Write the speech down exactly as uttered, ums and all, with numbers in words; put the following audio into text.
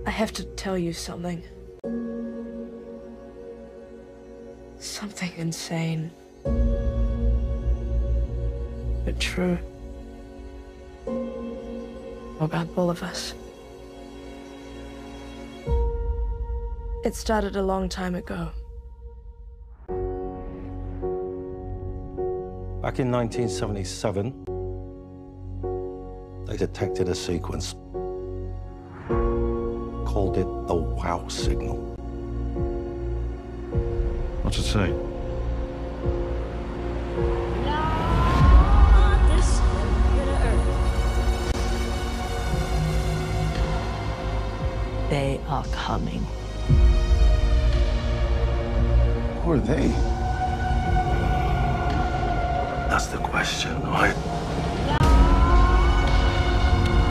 I have to tell you something. Something insane. But true. About all of us. It started a long time ago. Back in nineteen seventy-seven, they detected a sequence. Called it the WOW signal. What's it say? They are coming. Who are they? That's the question, right?